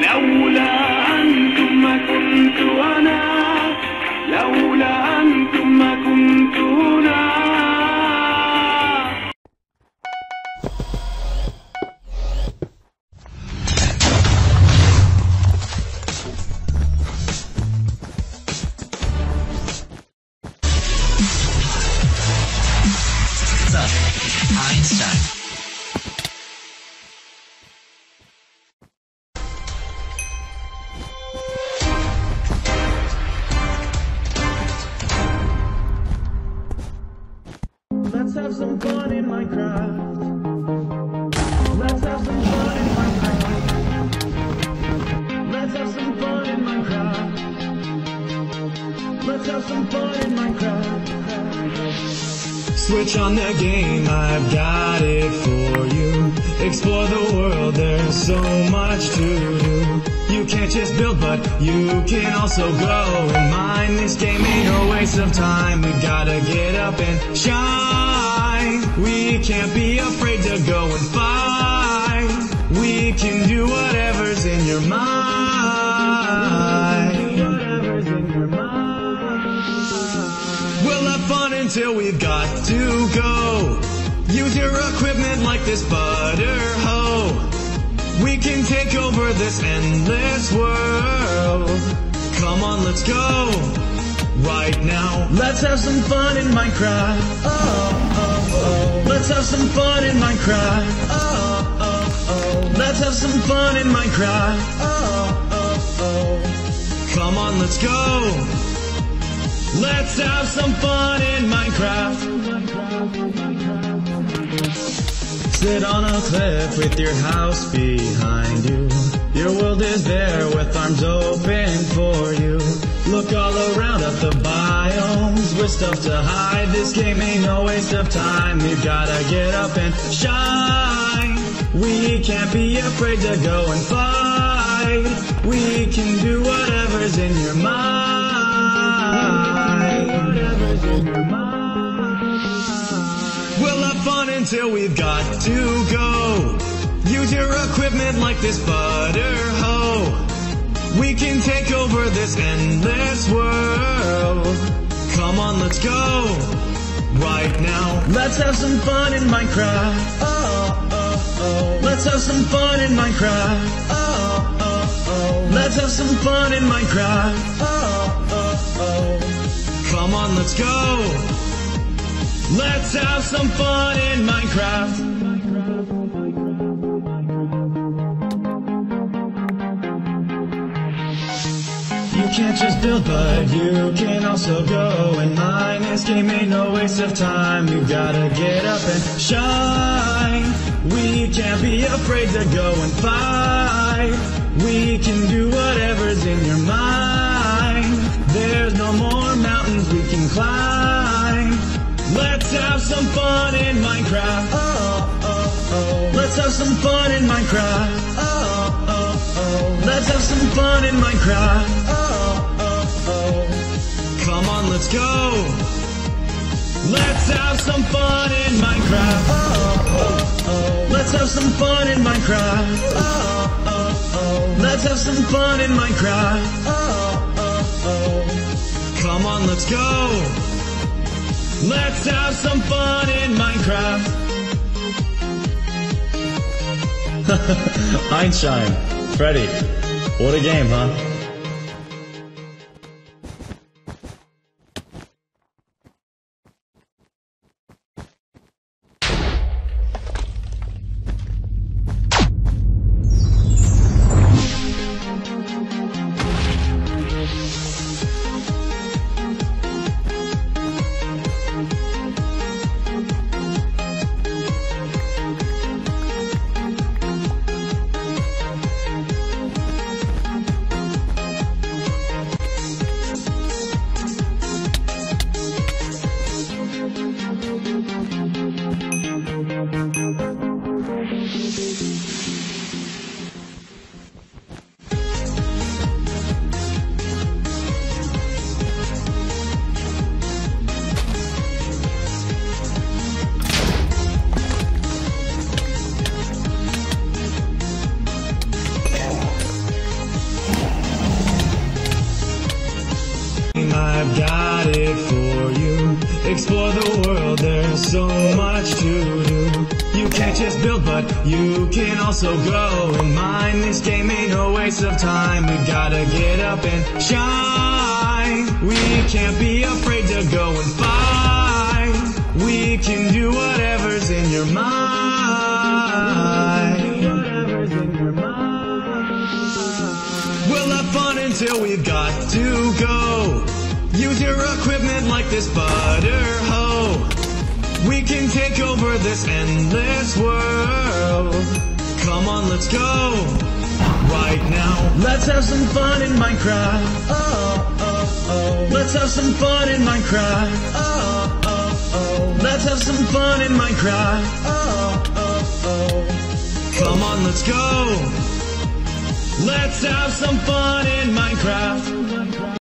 لولا أنتم ما كنت أنا، لولا أنتم ما كنت هنا. Einstein. Let's have some fun in Minecraft. Let's have some fun in Minecraft. Let's have some fun in Minecraft. Let's have some fun in Minecraft. Switch on the game, I've got it for you. Explore the world, there's so much to do. You can't just build, but you can also grow and mine. This game ain't no waste of time. We gotta get up and shine. We can't be afraid to go and fight. We can do whatever's in your mind. We'll have fun until we've got to go. Use your equipment like this butter hoe. We can take over this endless world. Come on, let's go. Right now. Let's have some fun in Minecraft. Oh, oh, oh. Let's have some fun in Minecraft. Oh, oh, oh. Let's have some fun in Minecraft. Oh, oh, oh. Come on, let's go. Let's have some fun in Minecraft. Sit on a cliff with your house behind you. Your world is there with arms open for you. Look all around at the biomes with stuff to hide. This game ain't no waste of time. We've gotta get up and shine. We can't be afraid to go and fight. We can do whatever's in your mind. We'll have fun until we've got to go. Use your equipment like this butter hoe. We can take over this endless world. Come on, let's go. Right now. Let's have some fun in Minecraft. Oh, oh, oh. Let's have some fun in Minecraft. Oh, oh, oh. Let's have some fun in Minecraft. Oh, oh, oh. Come on, let's go. Let's have some fun in Minecraft. You can't just build, but you can also go and mine. This game ain't no waste of time. You gotta get up and shine. We can't be afraid to go and fight. We can do whatever's in your mind. There's no more mountains we can climb. Let's have some fun in Minecraft. Oh, oh, oh. Let's have some fun in Minecraft. Oh, oh, oh. Let's have some fun in Minecraft. Oh, oh, oh. Come on, let's go. Let's have some fun in Minecraft. Oh, oh, oh. Let's have some fun in Minecraft. Oh, oh, oh. Let's have some fun in Minecraft. Oh, oh, oh. Come on, let's go. Let's have some fun in Minecraft. Einstein, Freddy, what a game, huh? I've got it for you. Explore the world, there's so much to do. You can't just build, but you can also grow and mine. This game ain't no waste of time. We gotta get up and shine. We can't be afraid to go and fight. We can do whatever's in your mind. We'll have fun until we've got to go. Use your equipment like this butter hoe. We can take over this endless world. Come on, let's go right now. Let's have some fun in Minecraft. Oh, oh, oh. Let's have some fun in Minecraft. Oh, oh, oh. Let's have some fun in Minecraft. Oh, oh, oh. Come on, let's go. Let's have some fun